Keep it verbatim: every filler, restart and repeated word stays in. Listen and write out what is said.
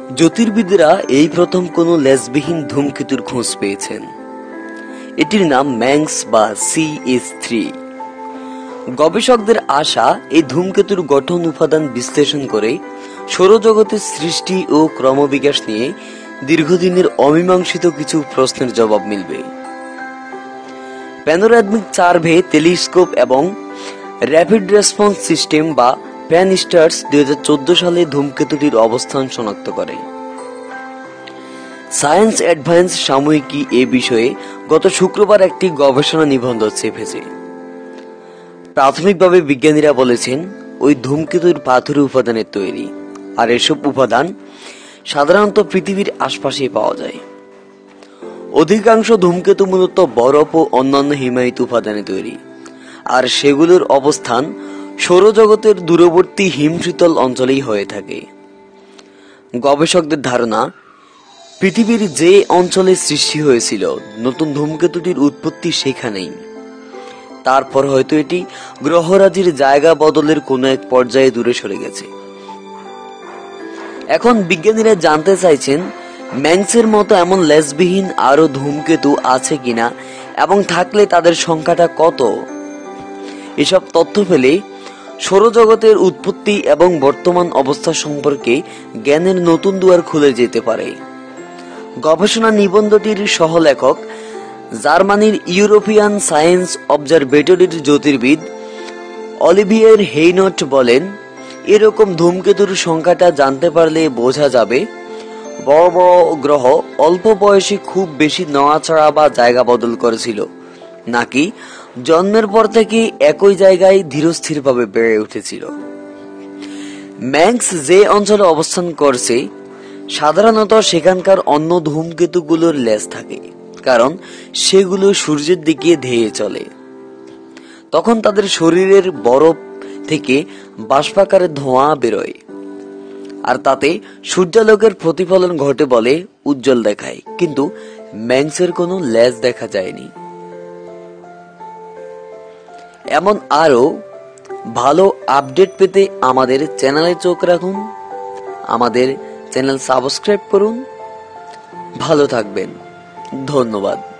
জ্যোতির্বিদরা এই প্রথম কোনো লেজবিহীন ধূমকেতুর খোঁজ পেয়েছেন। এটির নাম ম্যাংস বা সি এস থ্রি। গবেষকদের আশা, এই ধূমকেতুর গঠন উপাদান বিশ্লেষণ করে সৌরজগতের সৃষ্টি ও ক্রমবিকাশ নিয়ে দীর্ঘদিনের অমীমাংসিত কিছু প্রশ্নের জবাব মিলবে। প্যানোরামিক সার্ভে টেলিস্কোপ এবং র্যাপিড রেসপন্স সিস্টেম বা প্যান-স্টার্স দুই হাজার চোদ্দ সালে ধূমকেতুটির অবস্থান শনাক্ত করে। সায়েন্স অ্যাডভান্স সাময়িকী এ বিষয়ে গত শুক্রবার একটি গবেষণা নিবন্ধ ছেপেছে। প্রাথমিকভাবে বিজ্ঞানীরা বলেছেন, ওই ধূমকেতুর পাথুরে উপাদানের তৈরি, আর এসব উপাদান সাধারণত পৃথিবীর আশপাশেই পাওয়া যায়। অধিকাংশ ধূমকেতু মূলত বরফ ও অন্যান্য হিমায়িত উপাদানে তৈরি, আর সেগুলোর অবস্থান সৌরজগতের দূরবর্তী হিমশীতল অঞ্চলেই হয়ে থাকে। গবেষকদের ধারণা, পৃথিবীর যে অঞ্চলে সৃষ্টি হয়েছিল নতুন ধূমকেতুটির উৎপত্তি সেখানেই। তারপর হয়তো এটি গ্রহরাজির জায়গা বদলের কোনো এক পর্যায়ে দূরে সরে গেছে। এখন বিজ্ঞানীরা জানতে চাইছেন, ম্যাংসের মতো এমন লেজবিহীন আরো ধূমকেতু আছে কিনা এবং থাকলে তাদের সংখ্যাটা কত। এসব তথ্য পেলে সৌরজগতের উৎপত্তি এবং বর্তমান অবস্থা সম্পর্কে জ্ঞানের নতুন দুয়ার খুলে যেতে পারে। গবেষণা নিবন্ধটির সহলেখক জার্মানির ইউরোপিয়ান সায়েন্স অবজারভেটরির জ্যোতির্বিদ অলিভিয়ের হেইনট বলেন, এরকম ধূমকেতুর সংখ্যাটা জানতে পারলে বোঝা যাবে বড় বড় গ্রহ অল্প বয়সে খুব বেশি নড়াচড়া বা জায়গা বদল করেছিল, নাকি জন্মের পর থেকে একই জায়গায় ধীরস্থিরভাবে বেড়ে উঠেছিল। ম্যাংস যে অঞ্চলে অবস্থান করছে সাধারণত সেখানকার অন্য ধূমকেতুগুলোর লেজ থাকে, কারণ সেগুলো সূর্যের দিকে ধেয়ে চলে। তখন তাদের শরীরের বরফ থেকে বাষ্পাকারে ধোঁয়া বেরোয়, আর তাতে সূর্যালোকের প্রতিফলন ঘটে বলে উজ্জ্বল দেখায়। কিন্তু ম্যাংসের কোনো লেজ দেখা যায়নি। এমন আরো ভালো আপডেট পেতে আমাদের চ্যানেলে চোখ রাখুন, আমাদের চ্যানেল সাবস্ক্রাইব করুন। ভালো থাকবেন, ধন্যবাদ।